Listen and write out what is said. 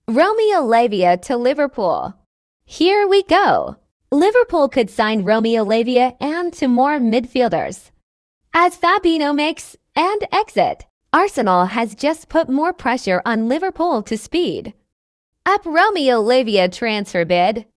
Romeo Lavia to Liverpool. Here we go. Liverpool could sign Romeo Lavia and two more midfielders. As Fabinho makes an exit, Arsenal has just put more pressure on Liverpool to speed up Romeo Lavia transfer bid.